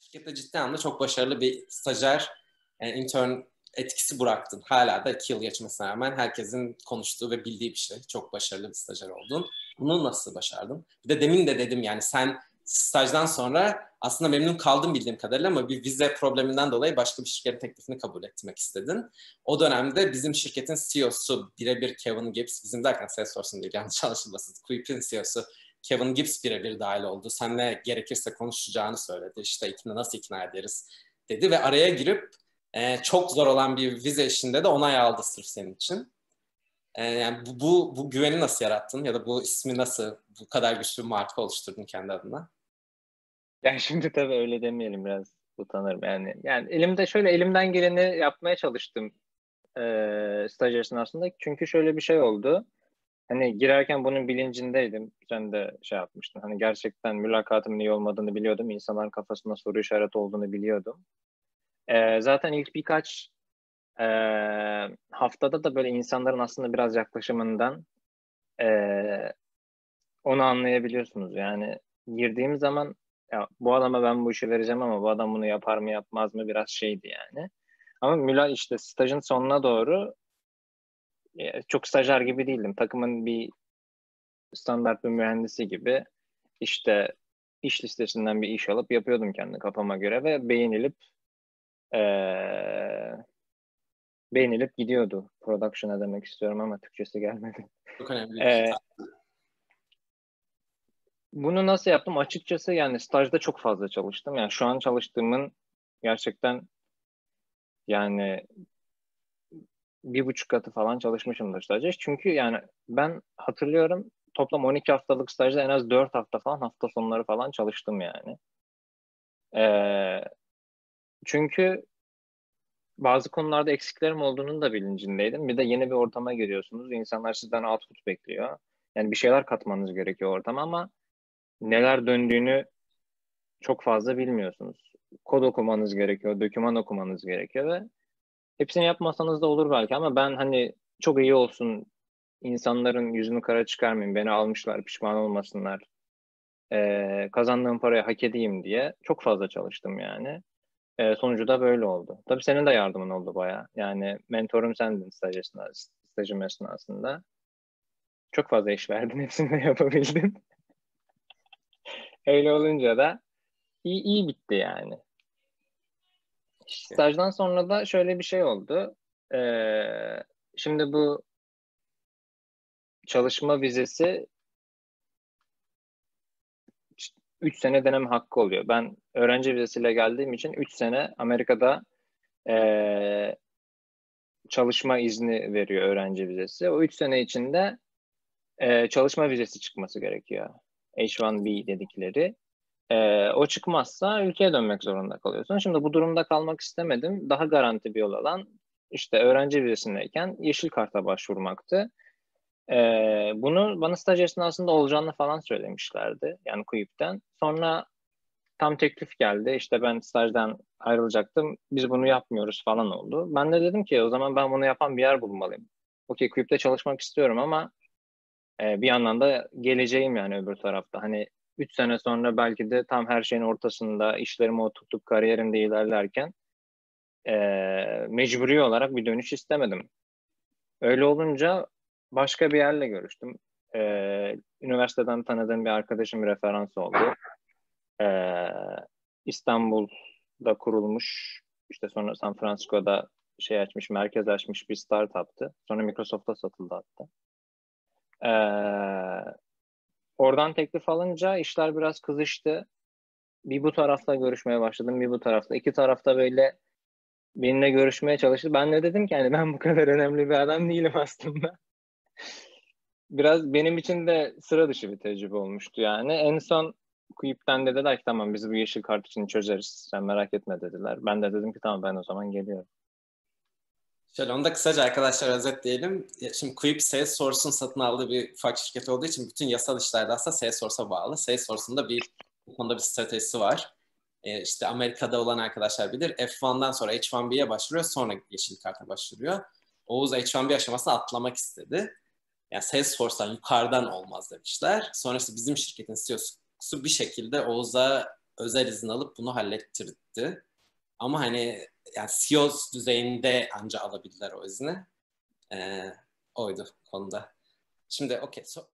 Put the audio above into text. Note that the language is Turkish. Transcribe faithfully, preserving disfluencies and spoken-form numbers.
şirkette ciddi anlamda çok başarılı bir stajyer, yani intern etkisi bıraktın. Hala da iki yıl geçmesine rağmen herkesin konuştuğu ve bildiği bir şey. Çok başarılı bir stajyer oldun. Bunu nasıl başardın? Bir de demin de dedim yani sen stajdan sonra aslında memnun kaldın bildiğim kadarıyla ama bir vize probleminden dolayı başka bir şirketin teklifini kabul etmek istedin. O dönemde bizim şirketin C E O'su birebir Kevin Gibbs, bizim derken Salesforce'un değil yanlış anlaşılmasın, Quip'in C E O'su Kevin Gibbs birebir dahil oldu. Seninle gerekirse konuşacağını söyledi. İşte ikna, nasıl ikna ederiz dedi ve araya girip e, çok zor olan bir vize işinde de onay aldı sırf senin için. E, yani bu, bu, bu güveni nasıl yarattın ya da bu ismi nasıl bu kadar güçlü bir marka oluşturdun kendi adına? Yani şimdi tabii öyle demeyelim, biraz utanırım yani. Yani elimde şöyle elimden geleni yapmaya çalıştım e, staj esnasında. Çünkü şöyle bir şey oldu. Hani girerken bunun bilincindeydim. Sen de şey yapmıştın. Hani gerçekten mülakatımın iyi olmadığını biliyordum. İnsanların kafasında soru işareti olduğunu biliyordum. E, zaten ilk birkaç e, haftada da böyle insanların aslında biraz yaklaşımından e, onu anlayabiliyorsunuz. Yani girdiğim zaman ya bu adama ben bu işi vereceğim ama bu adam bunu yapar mı yapmaz mı biraz şeydi yani. Ama müla işte stajın sonuna doğru e, çok stajyer gibi değildim. Takımın bir standart bir mühendisi gibi işte iş listesinden bir iş alıp yapıyordum kendi kafama göre ve beğenilip e, beğenilip gidiyordu. Production'a demek istiyorum ama Türkçesi gelmedi. Çok önemli bir E, Bunu nasıl yaptım? Açıkçası yani stajda çok fazla çalıştım. Yani şu an çalıştığımın gerçekten yani bir buçuk katı falan çalışmışımdır stajda. Çünkü yani ben hatırlıyorum toplam on iki haftalık stajda en az dört hafta falan hafta sonları falan çalıştım yani. Ee, Çünkü bazı konularda eksiklerim olduğunun da bilincindeydim. Bir de yeni bir ortama giriyorsunuz. İnsanlar sizden output bekliyor. Yani bir şeyler katmanız gerekiyor ortama ama neler döndüğünü çok fazla bilmiyorsunuz. Kod okumanız gerekiyor, doküman okumanız gerekiyor ve hepsini yapmasanız da olur belki ama ben hani çok iyi olsun, insanların yüzünü kara çıkarmayayım, beni almışlar, pişman olmasınlar, ee, kazandığım parayı hak edeyim diye çok fazla çalıştım yani. Ee, sonucu da böyle oldu. Tabii senin de yardımın oldu bayağı. Yani mentorum sendin staj esnasında, stajım esnasında. Çok fazla iş verdin, hepsini de yapabildin. Öyle olunca da iyi, iyi bitti yani. Stajdan sonra da şöyle bir şey oldu. Ee, şimdi bu çalışma vizesi üç sene deneme hakkı oluyor. Ben öğrenci vizesiyle geldiğim için üç sene Amerika'da ee, çalışma izni veriyor öğrenci vizesi. O üç sene içinde ee, çalışma vizesi çıkması gerekiyor. H bir B dedikleri. Ee, o çıkmazsa ülkeye dönmek zorunda kalıyorsun. Şimdi bu durumda kalmak istemedim. Daha garanti bir yol alan işte öğrenci vizesindeyken yeşil karta başvurmaktı. Ee, bunu bana staj esnasında olacağını falan söylemişlerdi. Yani Kuyup'ten. Sonra tam teklif geldi. İşte ben stajdan ayrılacaktım. Biz bunu yapmıyoruz falan oldu. Ben de dedim ki o zaman ben bunu yapan bir yer bulmalıyım. Okey, Kuyup'ta çalışmak istiyorum ama e, bir yandan da geleceğim yani öbür tarafta. Hani üç sene sonra belki de tam her şeyin ortasında işlerimi oturtup kariyerimde ilerlerken e, mecburi olarak bir dönüş istemedim. Öyle olunca başka bir yerle görüştüm. Ee, üniversiteden tanıdığım bir arkadaşım referans oldu. Ee, İstanbul'da kurulmuş, işte sonra San Francisco'da şey açmış, merkez açmış bir startup'tı. Sonra Microsoft'a satıldı hatta. Ee, Oradan teklif alınca işler biraz kızıştı. Bir bu tarafta görüşmeye başladım, bir bu tarafta. İki tarafta böyle benimle görüşmeye çalıştı. Ben de dedim ki yani ben bu kadar önemli bir adam değilim aslında. Biraz benim için de sıra dışı bir tecrübe olmuştu yani. En son Kuyup'ten de dediler ki tamam biz bu yeşil kart için çözeriz. Sen merak etme dediler. Ben de dedim ki tamam ben o zaman geliyorum. Şöyle onu da kısaca arkadaşlar özetleyelim. Şimdi Quip Salesforce'un satın aldığı bir ufak şirket olduğu için bütün yasal işler de aslında Salesforce'a bağlı. Salesforce'un da bir bu konuda bir stratejisi var. Ee, işte Amerika'da olan arkadaşlar bilir. F bir'den sonra H bir B'ye başvuruyor, sonra yeşil karta başvuruyor. Oğuz H bir B aşamasını atlamak istedi. Yani Salesforce'dan yukarıdan olmaz demişler. Sonrasında bizim şirketin C E O'su bir şekilde Oğuz'a özel izin alıp bunu hallettirdi. Ama hani yani C E O düzeyinde anca alabildiler o izni. Ee, oydu konuda. Şimdi okey. So